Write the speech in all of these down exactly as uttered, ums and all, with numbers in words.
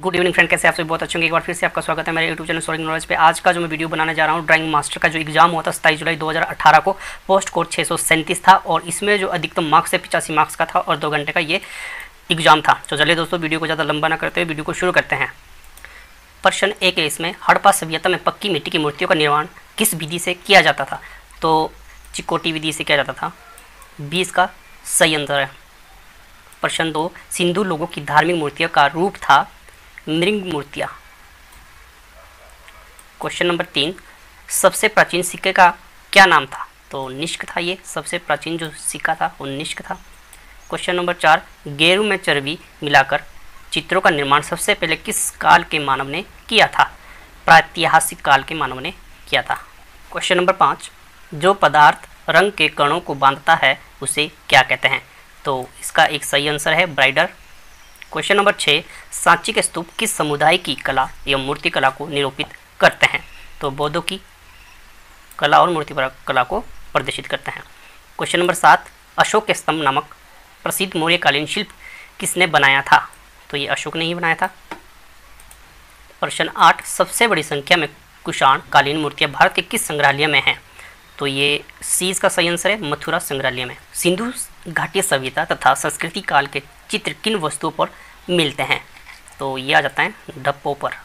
Good evening friend, कैसे आप सभी? बहुत अच्छे होंगे। एक बार फिर से आपका स्वागत है मेरे यूट्यूब चैनल सॉलिड नॉलेज पे। आज का जो मैं वीडियो बनाने जा रहा हूँ, ड्राइंग मास्टर का जो एग्जाम हुआ था सत्ताईस जुलाई दो हज़ार अठारह को, पोस्ट कोड छः सौ सैंतीस था और इसमें जो अधिकतम मार्क्स है पिचासी मार्क्स का था और दो घंटे का ये एग्जाम था। तो चलिए दोस्तों, वीडियो को ज़्यादा लंबा ना करते हुए वीडियो को शुरू करते हैं। प्रश्न एक है इसमें, हड़प्पा सभ्यता में पक्की मिट्टी की मूर्तियों का निर्माण किस विधि से किया जाता था? तो चिकोटी विधि से किया जाता था। बीस का सही आंसर है। प्रश्न दो, सिंधु लोगों की धार्मिक मूर्तियों का रूप था मृग मूर्तियाँ। क्वेश्चन नंबर तीन, सबसे प्राचीन सिक्के का क्या नाम था? तो निष्क था। ये सबसे प्राचीन जो सिक्का था वो निष्क था। क्वेश्चन नंबर चार, गेरू में चर्बी मिलाकर चित्रों का निर्माण सबसे पहले किस काल के मानव ने किया था? प्रागैतिहासिक काल के मानव ने किया था। क्वेश्चन नंबर पाँच, जो पदार्थ रंग के कणों को बांधता है उसे क्या कहते हैं? तो इसका एक सही आंसर है ब्राइडर। क्वेश्चन नंबर छः, सांची के स्तूप किस समुदाय की कला एवं मूर्ति कला को निरूपित करते हैं? तो बौद्धों की कला और मूर्ति कला को प्रदर्शित करते हैं। क्वेश्चन नंबर सात, अशोक के स्तंभ नामक प्रसिद्ध मौर्यकालीन शिल्प किसने बनाया था? तो ये अशोक ने ही बनाया था। प्रश्न आठ, सबसे बड़ी संख्या में कुषाण कालीन मूर्तियाँ भारत के किस संग्रहालय में हैं? तो ये सी का सही आंसर है, मथुरा संग्रहालय में। सिंधु घाटीय सभ्यता तथा संस्कृति काल के चित्र किन वस्तुओं पर मिलते हैं? तो ये आ जाता है डप्पो पर।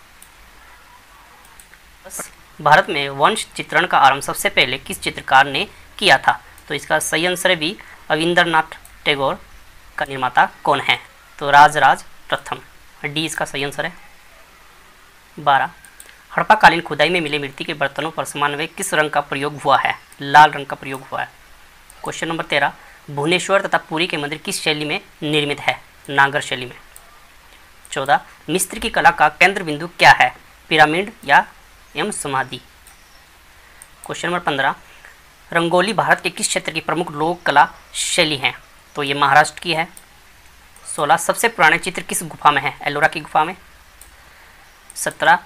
भारत में वंश चित्रण का आरंभ सबसे पहले किस चित्रकार ने किया था? तो इसका सही आंसर है भी, रविंद्रनाथ टैगोर। का निर्माता कौन है? तो राजराज प्रथम। डी इसका सही आंसर है। बारह, हड़प्पा कालीन खुदाई में मिले मिट्टी के बर्तनों पर सामान्य किस रंग का प्रयोग हुआ है? लाल रंग का प्रयोग हुआ है। क्वेश्चन नंबर तेरह, भुवनेश्वर तथा पुरी के मंदिर किस शैली में निर्मित है? नागर शैली में। चौदह, मिस्र की कला का केंद्र बिंदु क्या है? पिरामिड या एवं समाधि। क्वेश्चन नंबर पंद्रह, रंगोली भारत के किस क्षेत्र की प्रमुख लोक कला शैली है? तो ये महाराष्ट्र की है। सोलह, सबसे पुराने चित्र किस गुफा में है? एलोरा की गुफा में। सत्रह,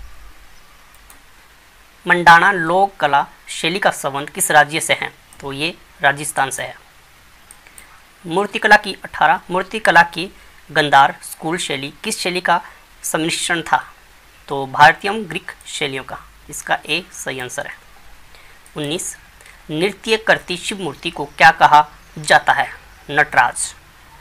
मंडाना लोक कला शैली का संबंध किस राज्य से है? तो ये राजस्थान से है। मूर्तिकला की अठारह, मूर्तिकला की गंधार स्कूल शैली किस शैली का सम्मिश्रण था? तो भारतीय ग्रीक शैलियों का। इसका ए सही आंसर है। उन्नीस, नृत्य करती शिव मूर्ति को क्या कहा जाता है? नटराज।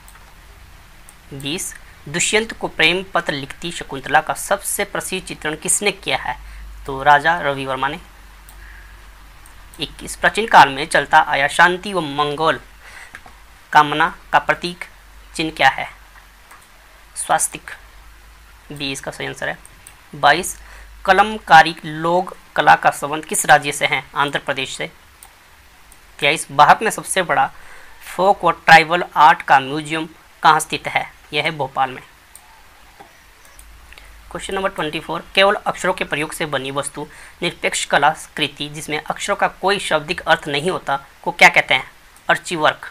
बीस, दुष्यंत को प्रेम पत्र लिखती शकुंतला का सबसे प्रसिद्ध चित्रण किसने किया है? तो राजा रवि वर्मा ने। इक्कीस, प्राचीन काल में चलता आया शांति व मंगल कामना का प्रतीक चिन्ह क्या है? स्वास्तिक। बी इसका सही आंसर है। बाईस, कलमकारी लोक कला का संबंध किस राज्य से है? आंध्र प्रदेश से। तेईस, भारत में सबसे बड़ा फोक व ट्राइबल आर्ट का म्यूजियम कहाँ स्थित है? यह है भोपाल में। क्वेश्चन नंबर चौबीस, केवल अक्षरों के प्रयोग से बनी वस्तु निरपेक्ष कलाकृति जिसमें अक्षरों का कोई शाब्दिक अर्थ नहीं होता को क्या कहते हैं? अर्चिवर्क।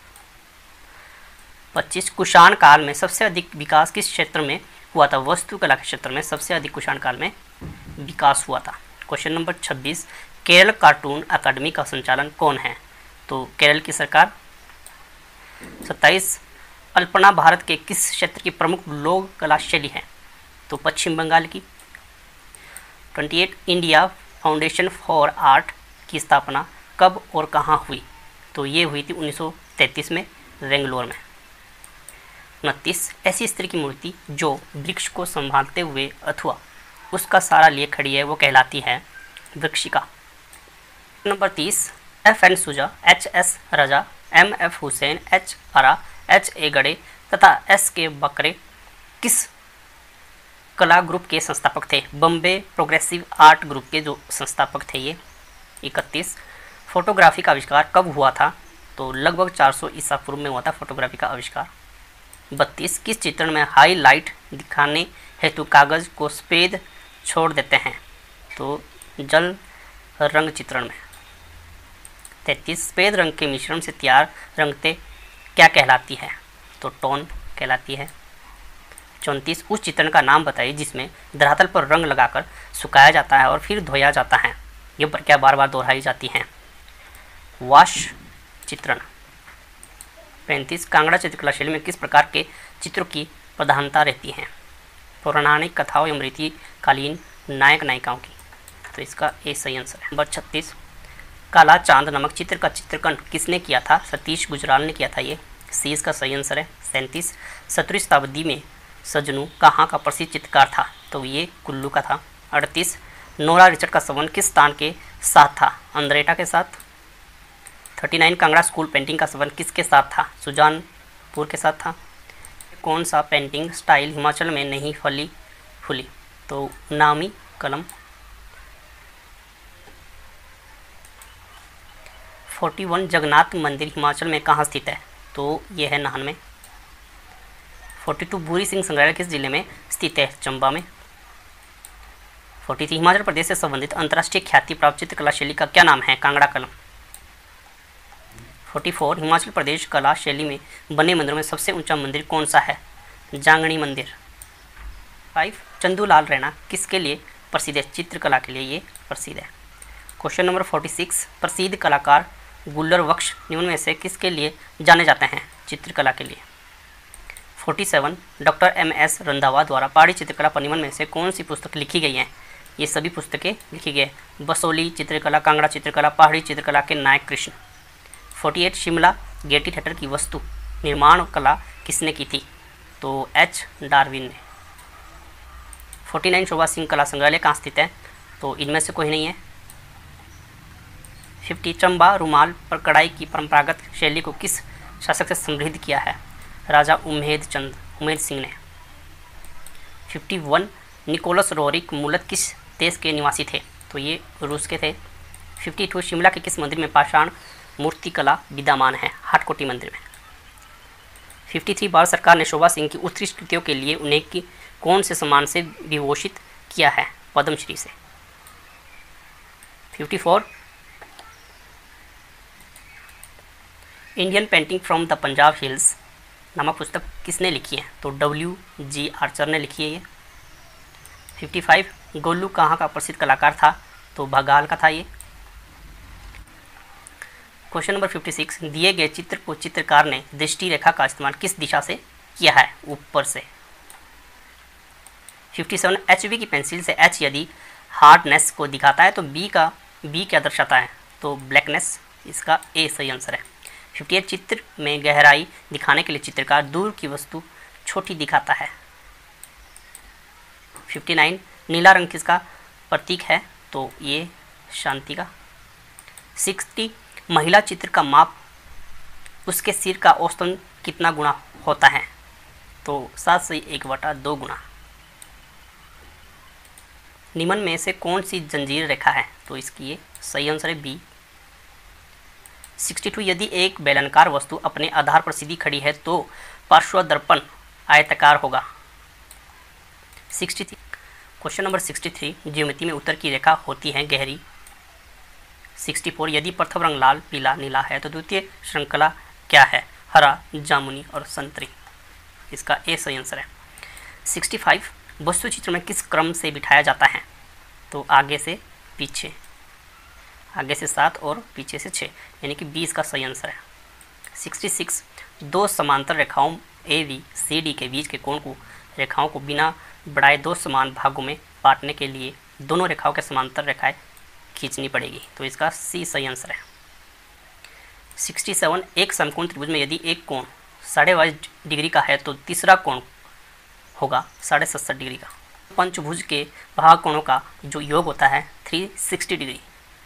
पच्चीस, कुषाण काल में सबसे अधिक विकास किस क्षेत्र में हुआ था? वस्तुकला के क्षेत्र में सबसे अधिक कुषाण काल में विकास हुआ था। क्वेश्चन नंबर छब्बीस, केरल कार्टून अकादमी का संचालन कौन है? तो केरल की सरकार। सत्ताईस, अल्पना भारत के किस क्षेत्र की प्रमुख लोक कला शैली है? तो पश्चिम बंगाल की। अट्ठाईस, इंडिया फाउंडेशन फॉर आर्ट की स्थापना कब और कहाँ हुई? तो ये हुई थी उन्नीस सौ तैंतीस में बेंगलोर में। उनतीस, ऐसी स्त्री की मूर्ति जो वृक्ष को संभालते हुए अथवा उसका सहारा लिए खड़ी है वो कहलाती है वृक्षिका। नंबर तीस, F N Souza, H S Raza, M F Husain, H Ara, H A Gade तथा एस के बकरे किस कला ग्रुप के संस्थापक थे? बॉम्बे प्रोग्रेसिव आर्ट ग्रुप के जो संस्थापक थे ये। इकतीस, फोटोग्राफी का आविष्कार कब हुआ था? तो लगभग चार सौ ईसा पूर्व में हुआ था फोटोग्राफी का आविष्कार। बत्तीस, किस चित्रण में हाईलाइट दिखाने हेतु कागज को सफेद छोड़ देते हैं? तो जल रंग चित्रण में। तैंतीस, सफेद रंग के मिश्रण से तैयार रंगते क्या कहलाती है? तो टोन कहलाती है। चौंतीस, उस चित्रण का नाम बताइए जिसमें धरातल पर रंग लगाकर सुखाया जाता है और फिर धोया जाता है। ये प्रक्रिया बार बार दोहराई जाती है। वाश चित्रण। पैंतीस, कांगड़ा चित्रकला शैली में किस प्रकार के चित्रों की प्रधानता रहती है? पौराणिक कथाओं या मृतिकालीन नायक नायिकाओं की। तो इसका ए सही आंसर है। नंबर छत्तीस, काला चांद नामक चित्र का चित्रण किसने किया था? सतीश गुजराल ने किया था ये। सी इसका सही आंसर है। सैंतीस, सत्रहवीं शताब्दी में सजनू कहाँ का प्रसिद्ध चित्रकार था? तो ये कुल्लू का था। अड़तीस, नोरा रिचर्ड का संबंध किस स्थान के साथ था? अंद्रेटा के साथ। Thirty nine, Kangra school painting का संबंध किसके साथ था? सुजानपुर के साथ था। कौन सा पेंटिंग स्टाइल हिमाचल में नहीं फली फूली? तो नामी कलम। फोर्टी वन, जगन्नाथ मंदिर हिमाचल में कहाँ स्थित है? तो ये है नाहन में। फोर्टी टू, भूरी सिंह संग्रहालय किस जिले में स्थित है? चंबा में। फोर्टी थ्री, हिमाचल प्रदेश से संबंधित अंतर्राष्ट्रीय ख्याति प्राप्त चित्रकला शैली का क्या नाम है? कांगड़ा कलम। फोर्टी फोर, हिमाचल प्रदेश कला शैली में बने मंदिरों में सबसे ऊंचा मंदिर कौन सा है? जांगणी मंदिर। फाइव, चंदूलाल रैना किसके लिए प्रसिद्ध है? चित्रकला के लिए ये प्रसिद्ध है। क्वेश्चन नंबर फोर्टी सिक्स, प्रसिद्ध कलाकार गुल्लर बख्श निम्न में से किसके लिए जाने जाते हैं? चित्रकला के लिए। Forty seven, doctor M S Randhawa द्वारा पहाड़ी चित्रकला पर निम्न में से कौन सी पुस्तक लिखी गई हैं? ये सभी पुस्तकें लिखी गई हैं। बसोली चित्रकला, कांगड़ा चित्रकला, पहाड़ी चित्रकला के नायक Krishna. Forty eight, Shimla Gaiety theatre की वस्तु निर्माण कला किसने की थी? तो एच डार्विन ने। फोर्टी नाइन, शोभा सिंह कला संग्रहालय कहाँ स्थित है? तो इनमें से कोई नहीं है। फिफ्टी, चंबा रुमाल पर कढ़ाई की परंपरागत शैली को किस शासक से समृद्ध किया है? राजा उम्मेद चंद उम्मेद सिंह ने। फिफ्टी वन, निकोलस रोरिक मूलत किस देश के निवासी थे? तो ये रूस के थे। फिफ्टी टू, शिमला के किस मंदिर में पाषाण मूर्ति कला विद्यमान है? हाटकोटी मंदिर में। फिफ्टी थ्री, भारत सरकार ने शोभा सिंह की उत्कृष्ट कृतियों के लिए उन्हें की कौन से सम्मान से विभूषित किया है? पद्मश्री से। Fifty four, Indian painting from the Punjab hills नामक पुस्तक किसने लिखी है? तो डब्ल्यू जी आर्चर ने लिखी है ये। फिफ्टी फाइव, गोलू कहाँ का प्रसिद्ध कलाकार था? तो भगाल का था ये। क्वेश्चन नंबर फिफ्टी सिक्स, दिए गए चित्र को चित्रकार ने दृष्टि रेखा का इस्तेमाल किस दिशा से किया है? ऊपर से। फिफ्टी सेवन, एच बी की पेंसिल से एच यदि हार्डनेस को दिखाता है तो बी का बी क्या दर्शाता है? तो ब्लैकनेस। इसका ए सही आंसर है। फिफ्टी एट, चित्र में गहराई दिखाने के लिए चित्रकार दूर की वस्तु छोटी दिखाता है। फिफ्टी नाइन, नीला रंग किसका प्रतीक है? तो ये शांति का। सिक्सटी, महिला चित्र का माप उसके सिर का औसतन कितना गुना होता है? तो सात से एक बटा दो गुना। निम्न में से कौन सी जंजीर रेखा है? तो इसकी ये सही आंसर है बी। सिक्सटी टू, यदि एक बेलनाकार वस्तु अपने आधार पर सीधी खड़ी है तो पार्श्वदर्पण आयताकार होगा। Sixty three, question number sixty three, geometry में उत्तर की रेखा होती है गहरी। सिक्सटी फोर, यदि प्रथम रंग लाल पीला नीला है तो द्वितीय श्रृंखला क्या है? हरा जामुनी और संतरी। इसका ए सही आंसर है। सिक्सटी फाइव, वस्तु चित्र में किस क्रम से बिठाया जाता है? तो आगे से पीछे, आगे से सात और पीछे से छः, यानी कि बी इसका सही आंसर है। सिक्सटी सिक्स, दो समांतर रेखाओं ए बी सी डी के बीच के कोण को रेखाओं को बिना बढ़ाए दो समान भागों में बांटने के लिए दोनों रेखाओं के समांतर रेखाएं खींचनी पड़ेगी। तो इसका सी सही आंसर है। सिक्सटी सेवन, एक समकोण त्रिभुज में यदि एक कोण साढ़े बाईस डिग्री का है तो तीसरा कोण होगा साढ़े सत्तर डिग्री का। पंचभुज के भाग कोणों का जो योग होता है three sixty degree.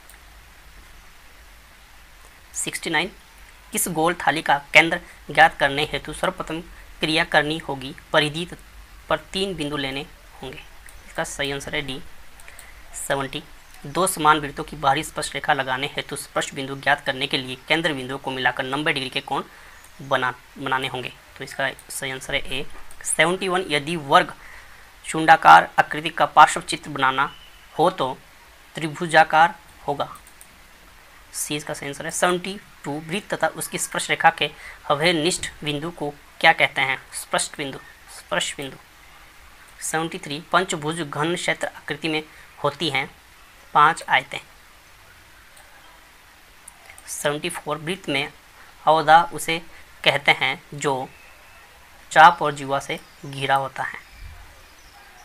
Sixty nine, किस गोल थाली का केंद्र ज्ञात करने हेतु सर्वप्रथम क्रिया करनी होगी? परिधि पर तीन बिंदु लेने होंगे। इसका सही आंसर है डी। सेवेंटी, दो समान वृत्तों की बाहरी स्पर्श रेखा लगाने हेतु स्पर्श बिंदु ज्ञात करने के लिए केंद्र बिंदुओं को मिलाकर नब्बे डिग्री के कोण बना बनाने होंगे। तो इसका सही आंसर है ए। सेवेंटी वन, यदि वर्ग शुंडाकार आकृति का पार्श्व चित्र बनाना हो तो त्रिभुजाकार होगा। सी इसका सही आंसर है। सेवेंटी टू, वृत्त तथा उसकी स्पर्श रेखा के अवयनिष्ठ बिंदु को क्या कहते हैं? स्पष्ट बिंदु, स्पर्श बिंदु। सेवेंटी थ्री, पंचभुज घन क्षेत्र आकृति में होती हैं पांच आयतें। सेवेंटी फोर, वृत्त में अवधा उसे कहते हैं जो चाप और जीवा से घिरा होता है।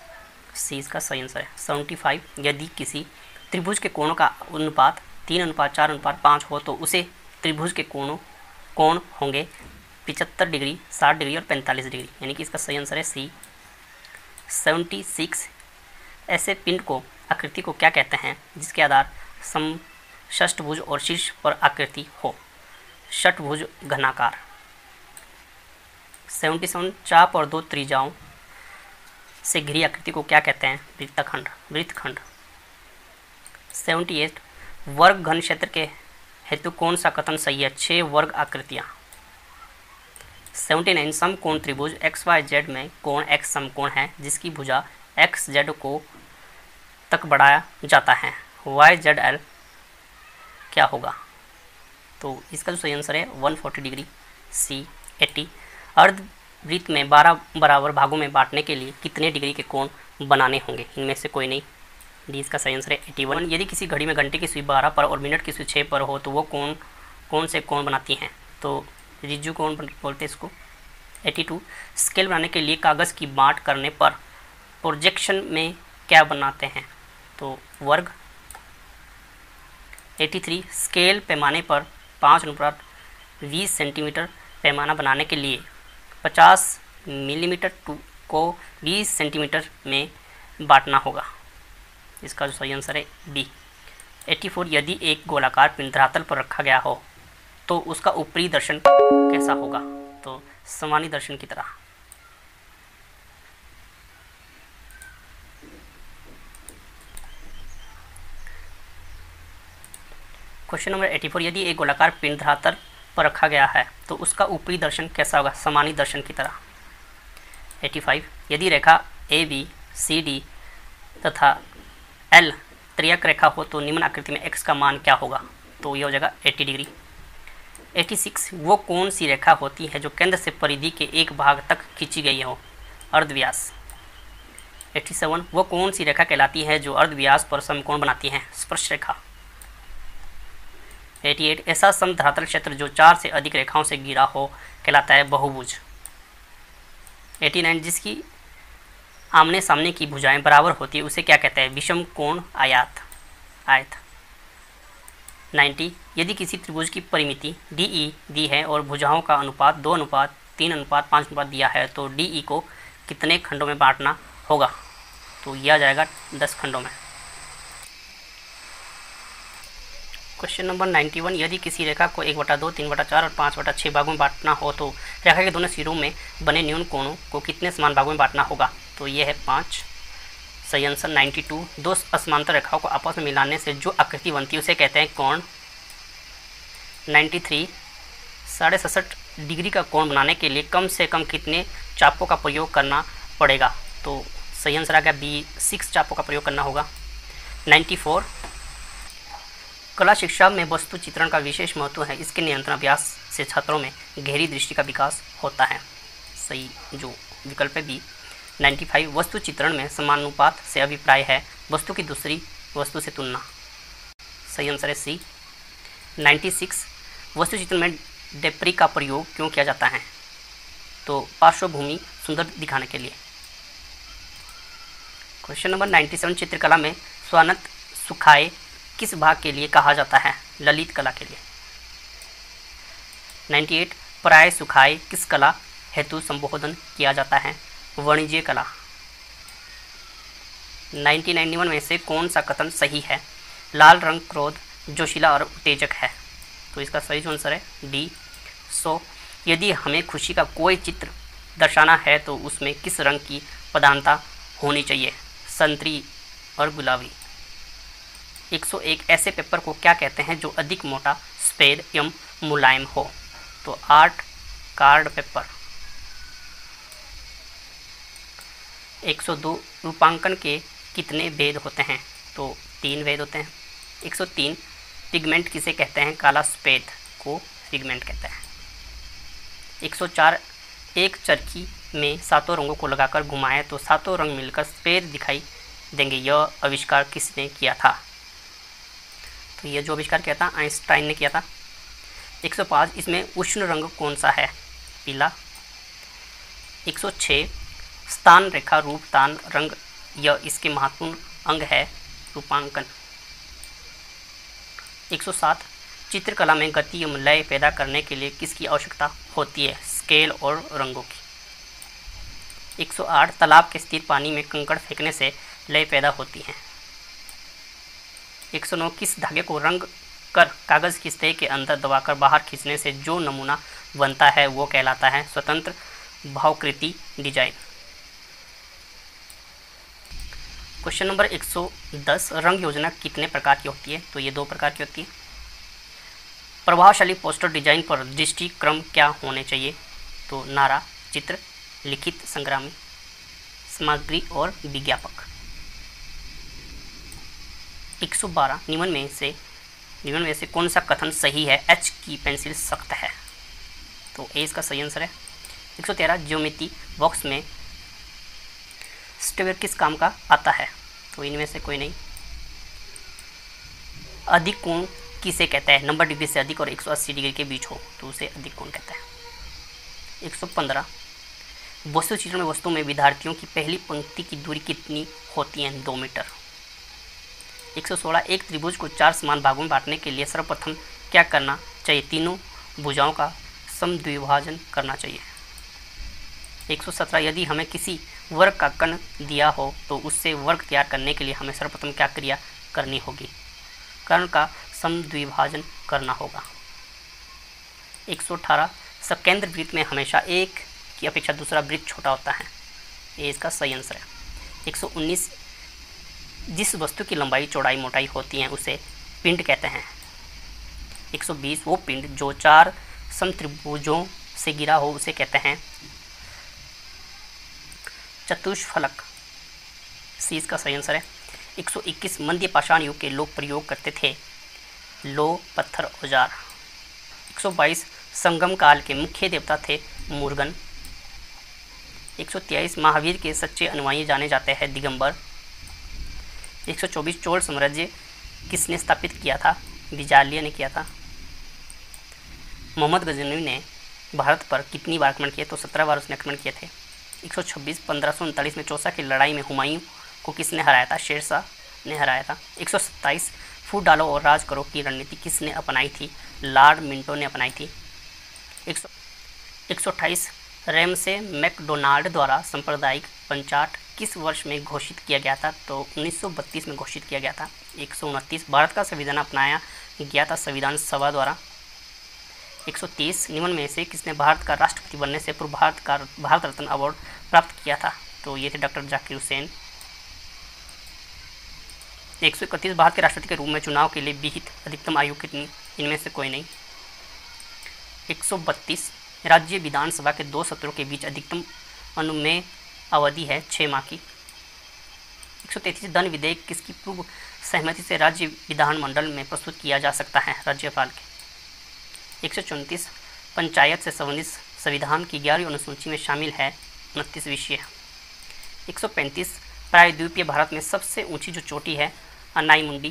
सी इसका सही आंसर है। सेवेंटी फाइव यदि किसी त्रिभुज के कोणों का अनुपात तीन अनुपात चार अनुपात पाँच हो तो उसे त्रिभुज के कोणों कोण होंगे पिचहत्तर डिग्री, साठ डिग्री और पैंतालीस डिग्री, यानी कि इसका सही आंसर है सी। सेवेंटी सिक्स ऐसे पिंड को आकृति को क्या कहते हैं जिसके आधार सम षष्ठभुज और शीर्ष पर आकृति हो? षटभुज घनाकार। सेवेंटी सेवन चाप और दो त्रिज्याओं से घिरी आकृति को क्या कहते हैं? वृत्तखंड वृत्तखंड। सेवेंटी एट वर्ग घन क्षेत्र के हेतु कौन सा कथन सही है? छः वर्ग आकृतियाँ। सेवेंटी नाइन समकोण त्रिभुज एक्स वाई जेड में कोण एक्स समकोण है जिसकी भुजा एक्स जेड को तक बढ़ाया जाता है, वाई जेड एल क्या होगा? तो इसका जो सही आंसर है one forty degree, C. Eighty अर्धवृत्त में बारह बराबर भागों में बांटने के लिए कितने डिग्री के कोण बनाने होंगे? इनमें से कोई नहीं, डी इसका सही आंसर है एटी वन। यदि किसी घड़ी में घंटे की सुई बारह पर और मिनट की सुई छः पर हो तो वो कोण कौन से कोण बनाती हैं? तो रिज्जु कोण बोलते हैं इसको। एटी टू स्केल बनाने के लिए कागज़ की बाँट करने पर प्रोजेक्शन में क्या बनाते हैं? तो वर्ग। एटी थ्री स्केल पैमाने पर पाँच अनुपात बीस सेंटीमीटर पैमाना बनाने के लिए पचास मिलीमीटर टू को बीस सेंटीमीटर में बांटना होगा। इसका जो सही आंसर है डी। एटी फोर यदि एक गोलाकार पिंड धरातल पर रखा गया हो तो उसका ऊपरी दर्शन कैसा होगा? तो समानी दर्शन की तरह। क्वेश्चन नंबर एटी फोर यदि एक गोलाकार पिंड धरातल पर रखा गया है तो उसका ऊपरी दर्शन कैसा होगा? समानी दर्शन की तरह। एटी फाइव यदि रेखा ए बी सी डी तथा एल त्रियक रेखा हो तो निम्न आकृति में एक्स का मान क्या होगा? तो ये हो जाएगा एटी डिग्री। एटी सिक्स वो कौन सी रेखा होती है जो केंद्र से परिधि के एक भाग तक खींची गई हो? अर्धव्यास। एटी सेवन वो कौन सी रेखा कहलाती है जो अर्धव्यास पर समकोण बनाती है? स्पर्श रेखा। एटी एट ऐसा समधरातल क्षेत्र जो चार से अधिक रेखाओं से घिरा हो कहलाता है बहुभुज। एटी नाइन जिसकी आमने सामने की भुजाएं बराबर होती है उसे क्या कहते हैं? विषम कोण आयात आयत। नाइन्टी यदि किसी त्रिभुज की परिमिति डी ई दी है और भुजाओं का अनुपात दो अनुपात तीन अनुपात पाँच अनुपात दिया है तो डी ई को कितने खंडों में बांटना होगा? तो यह आ जाएगा दस खंडों में। क्वेश्चन नंबर नाइन्टी वन यदि किसी रेखा को एक बटा दो तीन बटा चार और पाँच बटा छः भागों में बांटना हो तो रेखा के दोनों सिरों में बने न्यून कोणों को कितने समान भागों में बांटना होगा? तो ये है पाँच। सही आंसर नाइन्टी टू दो असमांतर रेखाओं को आपस में मिलाने से जो आकृति बनती है उसे कहते हैं कोण। नाइन्टी थ्री साढ़े सड़सठ डिग्री का कोण बनाने के लिए कम से कम कितने चापों का प्रयोग करना पड़ेगा? तो सही आंसर आ गया बी, सिक्स चापों का प्रयोग करना होगा। नाइन्टी फोर कला शिक्षा में वस्तु चित्रण का विशेष महत्व है, इसके नियंत्रण अभ्यास से छात्रों में गहरी दृष्टि का विकास होता है। सही जो विकल्प है बी। नाइन्टी फाइव वस्तु चित्रण में समानुपात से अभिप्राय है वस्तु की दूसरी वस्तु से तुलना। सही आंसर है सी। नाइन्टी सिक्स वस्तु चित्रण में डेप्री का प्रयोग क्यों किया जाता है? तो पार्श्वभूमि सुंदर दिखाने के लिए। क्वेश्चन नंबर नाइन्टी सेवन चित्रकला में स्वानत सुखाए किस भाग के लिए कहा जाता है? ललित कला के लिए। नाइन्टी एट प्राय सुखाए किस कला हेतु संबोधन किया जाता है? वाणिज्य कला। नाइन्टी नाइन्टी वन में से कौन सा कथन सही है? लाल रंग क्रोध जोशीला और उत्तेजक है। तो इसका सही आंसर है डी। सो यदि हमें खुशी का कोई चित्र दर्शाना है तो उसमें किस रंग की प्रधानता होनी चाहिए? संतरी और गुलाबी। एक सौ एक ऐसे पेपर को क्या कहते हैं जो अधिक मोटा सफ़ेद एवं मुलायम हो? तो आर्ट कार्ड पेपर। एक सौ दो रूपांकन के कितने भेद होते हैं? तो तीन भेद होते हैं। एक सौ तीन पिगमेंट किसे कहते हैं? काला सफ़ेद को पिगमेंट कहते हैं। एक सौ चार एक चरखी में सातों रंगों को लगाकर घुमाएं तो सातों रंग मिलकर सफ़ेद दिखाई देंगे, यह आविष्कार किसने किया था? तो यह जो आविष्कार किया था आइंस्टाइन ने किया था। एक सौ पाँच इसमें उष्ण रंग कौन सा है? पीला। एक सौ छः स्थान रेखा रूप तान रंग यह इसके महत्वपूर्ण अंग है। रूपांकन। एक सौ सात चित्रकला में गति एवं लय पैदा करने के लिए किसकी आवश्यकता होती है? स्केल और रंगों की। एक सौ आठ तालाब के स्थिर पानी में कंकड़ फेंकने से लय पैदा होती है। एक सौ नौ किस धागे को रंग कर कागज की सतह के अंदर दबाकर बाहर खींचने से जो नमूना बनता है वो कहलाता है स्वतंत्र भावकृति डिजाइन। क्वेश्चन नंबर एक सौ दस रंग योजना कितने प्रकार की होती है? तो ये दो प्रकार की होती है। प्रभावशाली पोस्टर डिजाइन पर दृष्टिक्रम क्या होने चाहिए? तो नारा, चित्र, लिखित, संग्रामी, सामग्री और विज्ञापक। एक सौ बारह निम्न में से निम्न में से कौन सा कथन सही है? एच की पेंसिल सख्त है। तो ए इसका सही आंसर है। एक सौ तेरह ज्योमेट्री बॉक्स में स्टेवर किस काम का आता है? तो इनमें से कोई नहीं। अधिक कोण किसे कहते हैं? नब्बे डिग्री से अधिक और एक सौ अस्सी डिग्री के बीच हो तो उसे अधिक कोण कहते हैं। एक सौ पंद्रह वस्तु चित्र में वस्तु में विद्यार्थियों की पहली पंक्ति की दूरी कितनी होती है? दो मीटर। एक सौ सोलह एक त्रिभुज को चार समान भागों में बांटने के लिए सर्वप्रथम क्या करना चाहिए? तीनों भुजाओं का समद्विभाजन करना चाहिए। एक सौ सत्रह यदि हमें किसी वर्ग का कण दिया हो तो उससे वर्ग तैयार करने के लिए हमें सर्वप्रथम क्या क्रिया करनी होगी? कण का समद्विभाजन करना होगा। एक सौ अठारह सकेंद्र वृत्त में हमेशा एक की अपेक्षा दूसरा वृत्त छोटा होता है। ये इसका सही आंसर है। एक सौ उन्नीस जिस वस्तु की लंबाई चौड़ाई मोटाई होती है उसे पिंड कहते हैं। एक सौ बीस वो पिंड जो चार समत्रिभुजों से गिरा हो उसे कहते हैं चतुष्फलक। सी इसका सही आंसर है। एक सौ इक्कीस मध्य पाषाण युग के लोग प्रयोग करते थे लोह पत्थर औजार। एक सौ बाईस संगम काल के मुख्य देवता थे मुर्गन। एक सौ तेईस महावीर के सच्चे अनुयायी जाने जाते हैं दिगंबर। एक सौ चौबीस चोल साम्राज्य किसने स्थापित किया था? विजालिया ने किया था। मोहम्मद गजनवी ने भारत पर कितनी बार आक्रमण किए? तो सत्रह बार उसने आक्रमण किए थे। एक सौ छब्बीस पंद्रह सौ उनतालीस में चौसा की लड़ाई में हुमायूं को किसने हराया था? शेरशाह ने हराया था। एक सौ सत्ताईस फूट डालो और राज करो की रणनीति किसने अपनाई थी? लॉर्ड मिंटो ने अपनाई थी। एक सौ एक सौ अट्ठाईस रैमसे मैकडोनाल्ड द्वारा सांप्रदायिक पंचाट किस वर्ष में घोषित किया गया था? तो उन्नीस सौ बत्तीस में घोषित किया गया था। एक सौ उनतीस भारत का संविधान अपनाया गया था संविधान सभा द्वारा। एक सौ तीस निम्न में से किसने भारत का राष्ट्रपति बनने से पूर्व भारत का भारत रत्न अवार्ड प्राप्त किया था? तो ये थे डॉक्टर जाकिर हुसैन। एक सौ इकतीस भारत के राष्ट्रपति के रूप में चुनाव के लिए विहित अधिकतम आयु कितनी? इनमें से कोई नहीं। एक सौ बत्तीस राज्य विधानसभा के दो सत्रों के बीच अधिकतम अनुमेय अवधि है छः माह की। एक सौ तैंतीस धन विधेयक किसकी पूर्व सहमति से राज्य विधानमंडल में प्रस्तुत किया जा सकता है? राज्यपाल के। एक सौ चौंतीस पंचायत से संबंधित संविधान की ग्यारहवीं अनुसूची में शामिल है उनतीस विषय। एक सौ पैंतीस प्रायद्वीपीय भारत में सबसे ऊंची जो चोटी है अनाईमुंडी।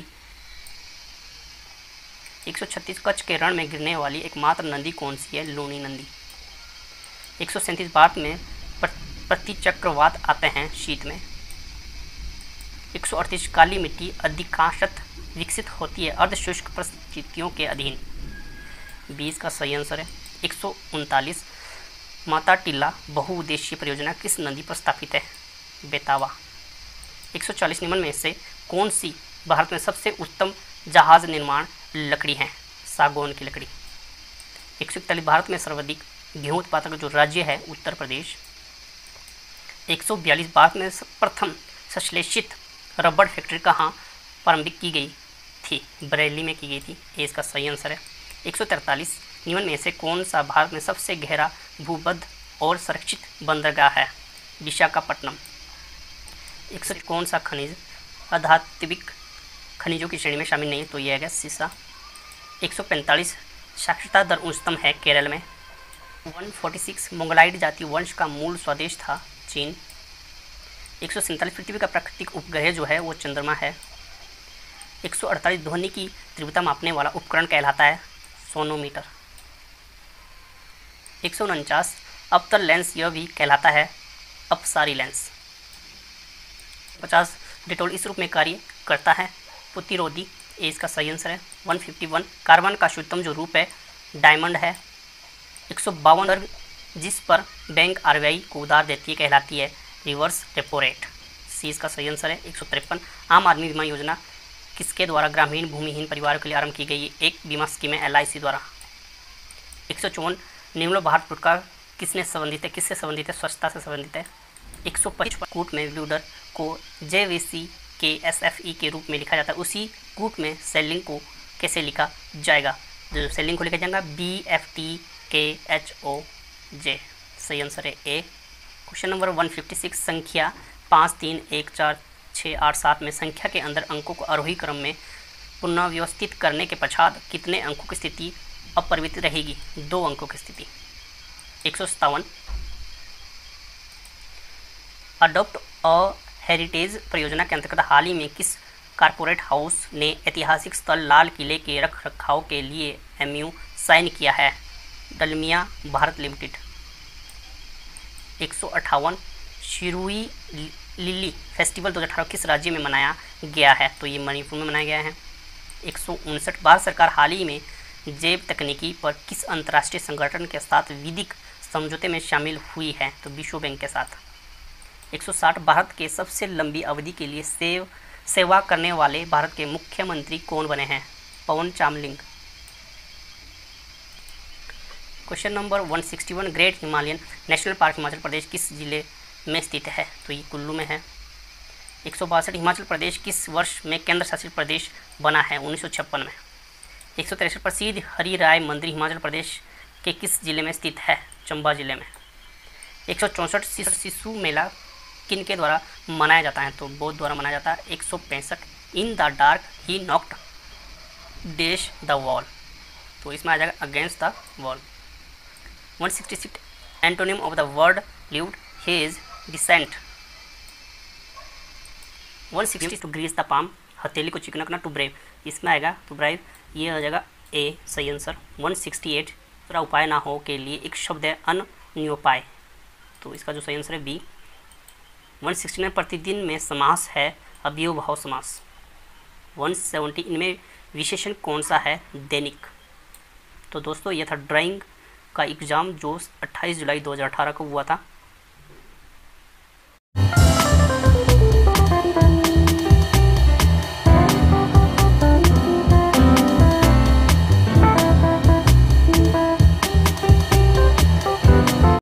एक सौ छत्तीस कच्छ के रण में गिरने वाली एकमात्र नदी कौन सी है? लूनी नदी। एक सौ सैंतीस भारत में प्रतिचक्रवात आते हैं शीत में। एक सौ अड़तीस काली मिट्टी अधिकांशतः विकसित होती है अर्धशुष्क परिस्थितियों के अधीन। बीस का सही आंसर है। एक सौ उनतालीस माता टिल्ला बहुउद्देशीय परियोजना किस नदी पर स्थापित है? बेतावा। एक सौ चालीस निम्न में से कौन सी भारत में सबसे उत्तम जहाज निर्माण लकड़ी है? सागौन की लकड़ी। एक सौ इकतालीस भारत में सर्वाधिक गेहूं उत्पादक जो राज्य है उत्तर प्रदेश। एक सौ बयालीस भारत में प्रथम संश्लेषित रबड़ फैक्ट्री कहाँ प्रारंभिक की गई थी? बरेली में की गई थी। ये इसका सही आंसर है। एक सौ तैंतालीस निम्न में से कौन सा भारत में सबसे गहरा भूबद्ध और संरक्षित बंदरगाह है? विशाखापट्टनम। एक सौ कौन सा खनिज अधात्विक खनिजों की श्रेणी में शामिल नहीं? तो यह है सीसा। एक सौ पैंतालीस साक्षरता दर उच्चतम है केरल में। एक सौ छियालीस मोंगलाइड जाति वंश का मूल स्वदेश था चीन। एक सौ सैंतालीस पृथ्वी का प्राकृतिक उपग्रह जो है वो चंद्रमा है। एक सौ अड़तालीस ध्वनि की तीव्रता मापने वाला उपकरण कहलाता है सोनोमीटर। एक सौ उनचास अवतल लेंस यह भी कहलाता है अपसारी लेंस। पचास डेटोल इस रूप में कार्य करता है। प्रतिरोधी ए इसका सही आंसर है। एक सौ इक्यावन कार्बन का शुद्धतम जो रूप है डायमंड है। एक सौ बावन दर जिस पर बैंक आरबीआई को उधार देती है कहलाती है रिवर्स रेपो रेट, सी इसका सही आंसर है। एक सौ तिरपन आम आदमी बीमा योजना किसके द्वारा ग्रामीण भूमिहीन परिवारों के लिए आरंभ की गई एक बीमा स्कीम है, एल आई सी द्वारा। एक सौ चौवन निम्न भारत पुरस्कार किसने संबंधित है, किससे संबंधित है, स्वच्छता से संबंधित है। एक सौ पचपन कूट में ब्लूडर को जे वी सी के एस एफ ई के रूप में लिखा जाता है, उसी कूट में सेलिंग को कैसे लिखा जाएगा, जो सेलिंग को लिखा जाएगा B F T K H O J, सही आंसर है ए। क्वेश्चन नंबर एक सौ छप्पन संख्या पाँच तीन एक चार छः आठ सात में संख्या के अंदर अंकों को आरोही क्रम में पुनर्व्यवस्थित करने के पश्चात कितने अंकों की स्थिति अपरिवर्तित रहेगी, दो अंकों की स्थिति। एक सौ सत्तावन अडॉप्ट अ हेरिटेज परियोजना के अंतर्गत हाल ही में किस कारपोरेट हाउस ने ऐतिहासिक स्थल लाल किले के रख रखाव के लिए एमयू साइन किया है, डलमिया भारत लिमिटेड। एक सौ अट्ठावन शिरुई लिली फेस्टिवल दो हज़ार अठारह किस राज्य में मनाया गया है, तो ये मणिपुर में मनाया गया है। एक सौ उनसठ भारत सरकार हाल ही में जैव तकनीकी पर किस अंतर्राष्ट्रीय संगठन के साथ विधिक समझौते में शामिल हुई है, तो विश्व बैंक के साथ। एक सौ साठ भारत के सबसे लंबी अवधि के लिए सेव सेवा करने वाले भारत के मुख्यमंत्री कौन बने हैं, पवन चामलिंग। क्वेश्चन नंबर एक सौ इकसठ great Himalayan national park Himachal Pradesh किस जिले में स्थित है, तो ये कुल्लू में है। एक सौ बासठ हिमाचल प्रदेश किस वर्ष में केंद्र शासित प्रदेश बना है, उन्नीस सौ छप्पन में। एक सौ तिरसठ प्रसिद्ध हरि राय मंदिर हिमाचल प्रदेश के किस जिले में स्थित है, चंबा जिले में। एक सौ चौंसठ शिशु मेला किन के द्वारा मनाया जाता है, तो बौद्ध द्वारा मनाया जाता है। एक सौ पैंसठ in the dark he knocked dash the wall, तो इसमें आ जाएगा अगेंस्ट द वॉल। एक सौ छियासठ antonym of the word lived his descent. एक सौ साठ टू ग्रीस द पाम हथेली को चिकना करना, टू ब्रेव इसमें आएगा टू ब्राइव, ये आ जाएगा ए सही आंसर। एक सौ अड़सठ दूसरा उपाय ना हो के लिए एक शब्द है अन्योपाय, तो इसका जो सही आंसर है बी। एक सौ उनहत्तर प्रतिदिन में समास है अव्ययभाव समास। एक सौ सत्तर इनमें विशेषण कौन सा है, दैनिक। तो दोस्तों यह था ड्राइंग का एग्ज़ाम जो अट्ठाईस जुलाई दो हज़ार अठारह को हुआ था।